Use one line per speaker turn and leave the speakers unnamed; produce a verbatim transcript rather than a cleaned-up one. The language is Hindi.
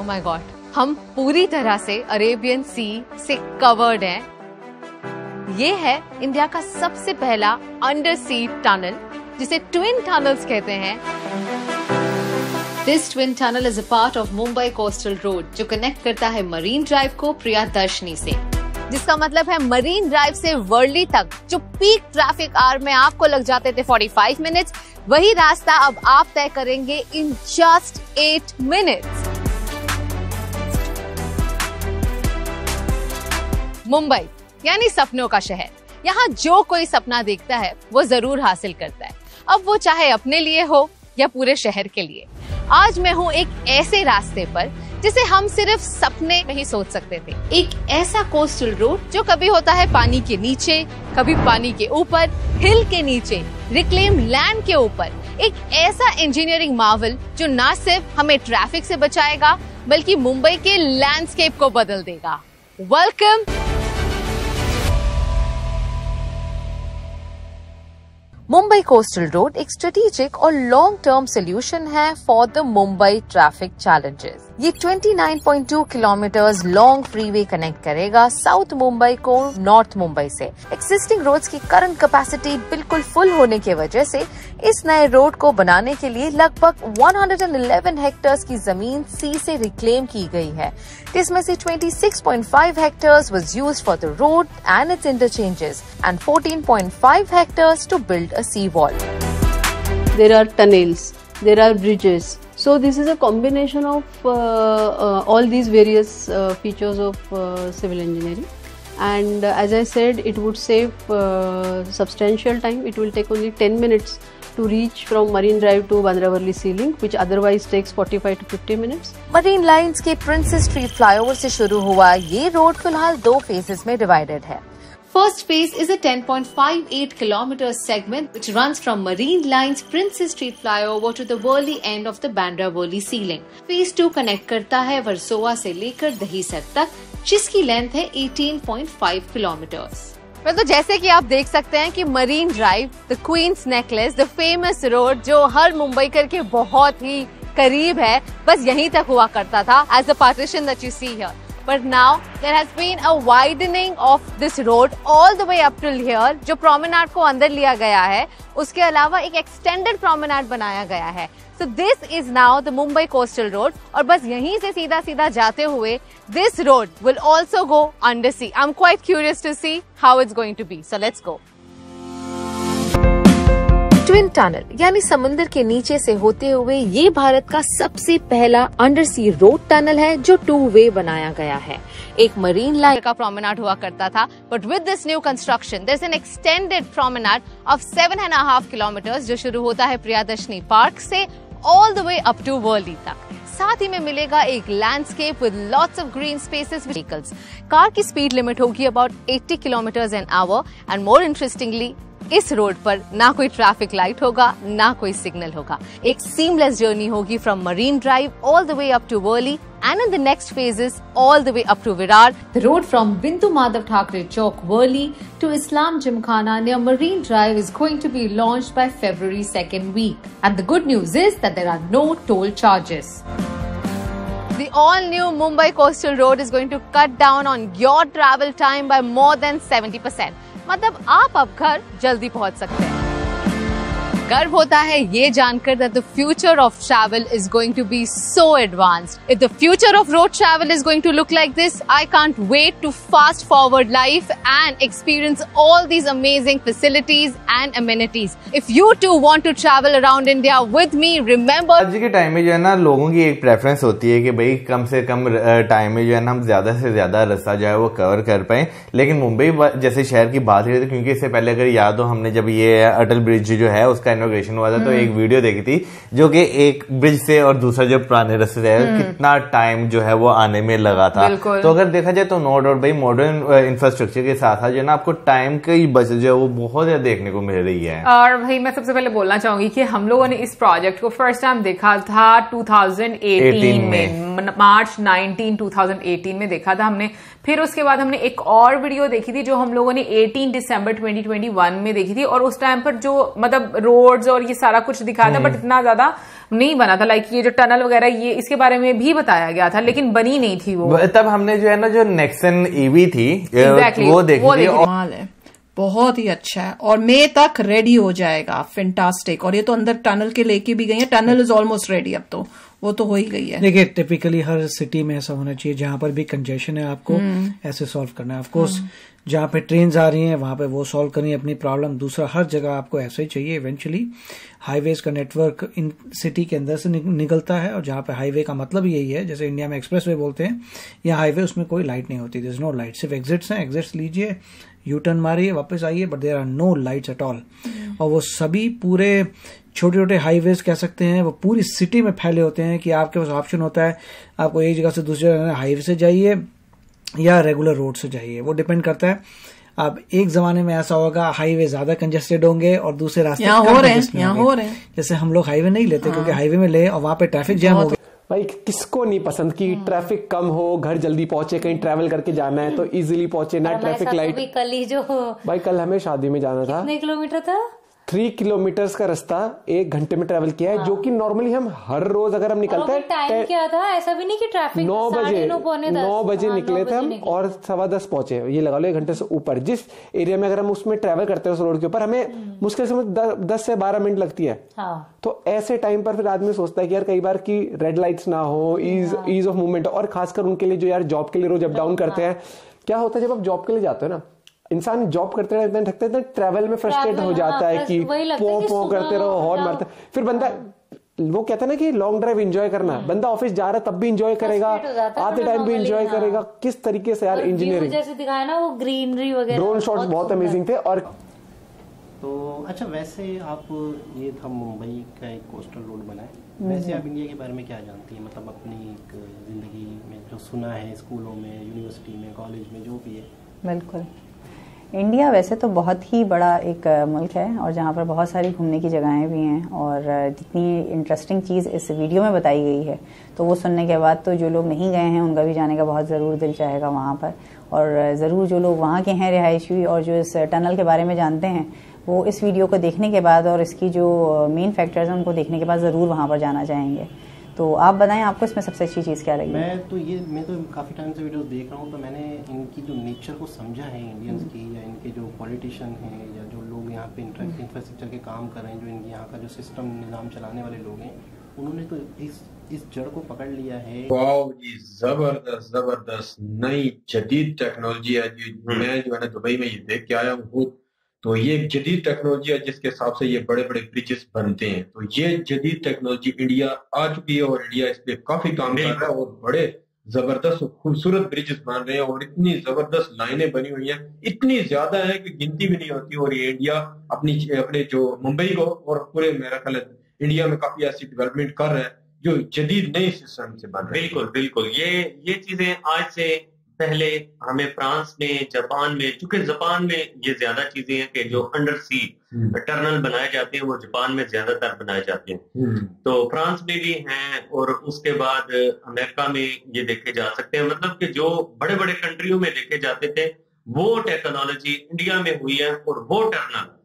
ओह माय गॉड, हम पूरी तरह से अरेबियन सी से कवर्ड हैं। ये है इंडिया का सबसे पहला अंडर सी टनल, जिसे ट्विन टनल्स कहते हैं। This twin tunnel is a part of Mumbai coastal road, जो कनेक्ट करता है मरीन ड्राइव को प्रियदर्शनी से, जिसका मतलब है मरीन ड्राइव से वर्ली तक जो पीक ट्रैफिक आवर में आपको लग जाते थे पैंतालीस मिनट्स, वही रास्ता अब आप तय करेंगे in just eight minutes. Mumbai यानी सपनों का शहर। यहाँ जो कोई सपना देखता है वो जरूर हासिल करता है, अब वो चाहे अपने लिए हो या पूरे शहर के लिए। आज मैं हूँ एक ऐसे रास्ते पर जिसे हम सिर्फ सपने में ही सोच सकते थे। एक ऐसा कोस्टल रोड जो कभी होता है पानी के नीचे, कभी पानी के ऊपर, हिल के नीचे, रिक्लेम लैंड के ऊपर। एक ऐसा इंजीनियरिंग मार्वल जो न सिर्फ हमें ट्रैफिक से बचाएगा बल्कि मुंबई के लैंडस्केप को बदल देगा। वेलकम। मुंबई कोस्टल रोड एक स्ट्रेटेजिक और लॉन्ग टर्म सोल्यूशन है for the Mumbai traffic challenges. ये उनतीस पॉइंट दो किलोमीटर्स लॉन्ग फ्रीवे कनेक्ट करेगा साउथ मुंबई को नॉर्थ मुंबई से। एक्सिस्टिंग रोड्स की करंट कैपेसिटी बिल्कुल फुल होने की वजह से इस नए रोड को बनाने के लिए लगभग एक सौ ग्यारह हेक्टेयर्स की जमीन सी से रिक्लेम की गई है, जिसमें से छब्बीस पॉइंट पाँच hectares was used for the road and its interchanges and चौदह पॉइंट पाँच hectares to build a sea wall.
There are tunnels, there are bridges. So this is a combination of uh, uh, all these various uh, features of uh, civil engineering. And uh, as I said, it would save uh, substantial time. It will take only ten minutes to reach from Marine Drive to Bandra Worli Sea Link, which otherwise takes forty-five to fifty minutes.
Marine Lines के प्रिंसेस स्ट्रीट फ्लाईओवर से शुरू हुआ ये रोड फिलहाल दो फेजेस में डिवाइडेड है। First phase is a ten point five eight kilometer segment which runs from Marine Lines Princess Street flyover to the Worli end of the Bandra Worli Sea Link. Phase two connect करता है वर्सोवा से लेकर दहीसर तक, जिसकी लेंथ है अठारह पॉइंट पाँच किलोमीटर्स। well, तो जैसे कि आप देख सकते हैं कि Marine Drive, the Queen's Necklace, the famous road जो हर मुंबईकर के बहुत ही करीब है, बस यहीं तक हुआ करता था as the partition that you see here. But now there has been a widening of this road all the way up till here, जो promenade को अंदर लिया गया है। उसके अलावा एक extended promenade बनाया गया है। So this is now the Mumbai Coastal Road, और बस यहीं से सीधा सीधा जाते हुए this road will also go under sea. I'm quite curious to see how it's going to be. So let's go. Twin tunnel यानी समुद्र के नीचे से होते हुए ये भारत का सबसे पहला अंडर सी रोड टनल है जो टू वे बनाया गया है। एक मरीन लाइन का प्रोमेनाड हुआ करता था, but with this new construction there is an extended promenade of seven and half kilometres जो शुरू होता है प्रियदर्शनी पार्क से all the way up to Worli तक। साथ ही में मिलेगा एक landscape with lots of green spaces. Vehicles car की स्पीड लिमिट होगी अबाउट अस्सी kilometres an hour and more interestingly इस रोड पर ना कोई ट्रैफिक लाइट होगा, ना कोई सिग्नल होगा। एक सीमलेस जर्नी होगी from Marine Drive all the way up to Worli and in the next phases all the way up to Virar. The road from Bindu Madhav Thackeray Chowk, Worli to Islam Gymkhana near Marine Drive is going to be launched by February second week. And the good news is that there are no toll charges. The all-new Mumbai Coastal Road is going to cut down on your travel time by more than seventy percent. मतलब आप अब घर जल्दी पहुंच सकते हैं। गर्व होता है ये जानकर that the future of travel is going to be so advanced. If the future of road travel is going to look like this, I can't wait to fast forward life and experience all these amazing facilities and amenities. If you too want to travel around India with me, remember
आज के टाइम में जो है ना लोगों की एक प्रेफरेंस होती है कि भाई कम से कम टाइम में जो है ना हम ज्यादा से ज्यादा रास्ता जो है वो कवर कर पाए। लेकिन मुंबई जैसे शहर की बात है, क्योंकि इससे पहले अगर याद हो हमने जब ये अटल ब्रिज जो है उसका इनॉग्रेशन हुआ था तो एक वीडियो देखी थी जो कि एक ब्रिज से और दूसरा जो पुराने रास्ते से कितना टाइम जो है वो आने में लगा था। तो अगर देखा जाए तो नो डाउट भाई मॉडर्न इंफ्रास्ट्रक्चर के साथ जो है ना आपको टाइम की बचत जो है वो बहुत ज्यादा देखने को मिल रही है।
और भाई मैं सबसे पहले बोलना चाहूंगी कि हम लोगों ने इस प्रोजेक्ट को फर्स्ट टाइम देखा था टू थाउजेंड एटीन में, March nineteen two thousand eighteen में देखा था हमने फिर उसके बाद हमने एक और वीडियो देखी थी जो हम लोगों ने अठारह दिसंबर ट्वेंटी ट्वेंटी वन में देखी थी, और उस टाइम पर जो मतलब रोड्स और ये सारा कुछ दिखाया था, बट इतना ज्यादा नहीं बना था। लाइक ये जो टनल वगैरह ये इसके बारे में भी बताया गया था, लेकिन बनी नहीं थी वो।
तब हमने जो है ना जो नेक्सन ईवी थी
exactly,
वो देखी
वो
थी।
कमाल है, बहुत ही अच्छा है, और मई तक रेडी हो जाएगा। फैंटास्टिक। और ये तो अंदर टनल के लेके भी गई है, टनल इज ऑलमोस्ट रेडी, अब तो वो तो हो ही गई है।
देखिए टिपिकली हर सिटी में ऐसा होना चाहिए, जहां पर भी कंजेशन है आपको ऐसे सॉल्व करना है। ऑफ कोर्स जहां पे ट्रेन्स आ रही हैं वहां पे वो सॉल्व करनी है अपनी प्रॉब्लम। दूसरा, हर जगह आपको ऐसा ही चाहिए। इवेंचुअली हाईवेज का नेटवर्क इन सिटी के अंदर से निकलता है, और जहां पे हाईवे का मतलब यही है, जैसे इंडिया में एक्सप्रेस वे बोलते हैं, यहाँ हाईवे उसमें कोई लाइट नहीं होती, देयर इज नो लाइट, सिर्फ एग्जिट्स हैं। एग्जिट्स लीजिए, यू टर्न मारिए, वापस आइए, but there are no lights at all. और वो सभी पूरे छोटे छोटे हाईवेज कह सकते हैं, वो पूरी सिटी में फैले होते हैं कि आपके पास ऑप्शन होता है, आपको एक जगह से दूसरी जगह हाईवे से जाइए या रेगुलर रोड से जाइए, वो डिपेंड करता है। अब एक जमाने में ऐसा होगा हाईवे ज्यादा कंजेस्टेड होंगे और दूसरे रास्ते
यहाँ हो रहे हैं, यहाँ हो रहे हैं।
जैसे हम लोग हाईवे नहीं लेते, क्योंकि हाईवे में ले और वहां पे ट्रैफिक जैम हो गया।
भाई किसको नहीं पसंद कि ट्रैफिक कम हो, घर जल्दी पहुंचे, कहीं ट्रैवल करके जाना है तो इजीली पहुंचे, ना ट्रैफिक लाइट।
कल ही जो
भाई कल हमें शादी में जाना था,
कितने किलोमीटर था?
थ्री किलोमीटर्स का रास्ता एक घंटे में ट्रैवल किया है, हाँ। जो कि नॉर्मली हम हर रोज अगर हम निकलते हैं,
टाइम क्या था, ऐसा भी नहीं कि ट्रैफिक
नौ बजे नौ बजे
हाँ,
निकले थे हम, और सवा दस पहुंचे। ये लगा लो एक घंटे से ऊपर। जिस एरिया में अगर हम उसमें ट्रैवल करते हैं उस रोड के ऊपर, हमें मुश्किल से दस से बारह मिनट लगती है। हाँ। तो ऐसे टाइम पर फिर आदमी सोचता है कि यार कई बार की रेड लाइट्स ना हो, ईज ईज ऑफ मूवमेंट, और खासकर उनके लिए जो यार जॉब के लिए रोज अप डाउन करते हैं। क्या होता है जब आप जॉब के लिए जाते हो ना, इंसान जॉब करते रहते हैं, थकते हैं, ट्रैवल में फ्रस्ट्रेट हो जाता है कि पो पो करते रहो, हॉर्न मारते, फिर बंदा वो कहता है ना कि लॉन्ग ड्राइव एंजॉय करना, बंदा ऑफिस जा रहा है तब भी एंजॉय करेगा, आते टाइम भी एंजॉय करेगा। किस तरीके से यार इंजीनियरिंग
जैसे दिखाया ना वो ग्रीनरी वगैरह,
ड्रोन शॉट्स बहुत अमेजिंग थे। और
तो अच्छा, वैसे आप ये था मुंबई का एक कोस्टल रोड बना है, वैसे आप इंडिया के बारे में क्या जानती हैं? मतलब अपनी एक जिंदगी में जो सुना है स्कूलों में, यूनिवर्सिटी में, कॉलेज में, जो भी है।
बिल्कुल, इंडिया वैसे तो बहुत ही बड़ा एक मुल्क है, और जहाँ पर बहुत सारी घूमने की जगहें भी हैं, और जितनी इंटरेस्टिंग चीज़ इस वीडियो में बताई गई है तो वो सुनने के बाद तो जो लोग नहीं गए हैं उनका भी जाने का बहुत ज़रूर दिल चाहेगा वहाँ पर। और ज़रूर जो लोग वहाँ के हैं रिहायशी और जो इस टनल के बारे में जानते हैं, वो इस वीडियो को देखने के बाद और इसकी जो मेन फैक्टर्स हैं उनको देखने के बाद ज़रूर वहाँ पर जाना चाहेंगे। तो आप बताएं, आपको इसमें सबसे अच्छी चीज़ क्या लगी?
मैं तो ये मैं तो काफ़ी टाइम से वीडियोस देख रहा हूँ, तो मैंने इनकी जो नेचर को समझा है इंडियंस की, या इनके जो पॉलिटिशियन हैं, या जो लोग यहाँ पे इंफ्रास्ट्रक्चर के काम कर रहे हैं, जो इनके यहाँ का जो सिस्टम निज़ाम चलाने वाले लोग हैं, उन्होंने तो इस इस जड़ को पकड़ लिया है।
वाओ जी, जबरदस्त जबरदस्त नई जदीद टेक्नोलॉजी है जी। मैं जो है ना दुबई में ये देख के आया हूँ, तो ये एक जदीद टेक्नोलॉजी है जिसके हिसाब से ये बड़े बड़े ब्रिजेस बनते हैं। तो ये जदीद टेक्नोलॉजी इंडिया आ चुकी है, और इंडिया इस पे काफी काम कर रहा है, और बड़े जबरदस्त खूबसूरत ब्रिजेस बन रहे हैं, और इतनी जबरदस्त लाइनें बनी हुई हैं, इतनी ज्यादा है कि गिनती भी नहीं होती। और ये इंडिया अपनी अपने जो मुंबई को और पूरे मेरा ख्याल इंडिया में काफी ऐसी डेवलपमेंट कर रहा है जो जदीद नए सिस्टम से बन रहे हैं।
बिल्कुल बिल्कुल, ये ये चीजें आज से पहले हमें फ्रांस में, जापान में, चूंकि जापान में ये ज्यादा चीजें हैं कि जो अंडर सी टनल बनाए जाते हैं वो जापान में ज्यादातर बनाए जाते हैं, तो फ्रांस में भी हैं, और उसके बाद अमेरिका में ये देखे जा सकते हैं। मतलब कि जो बड़े बड़े कंट्रियों में देखे जाते थे वो टेक्नोलॉजी इंडिया में हुई है, और वो टनल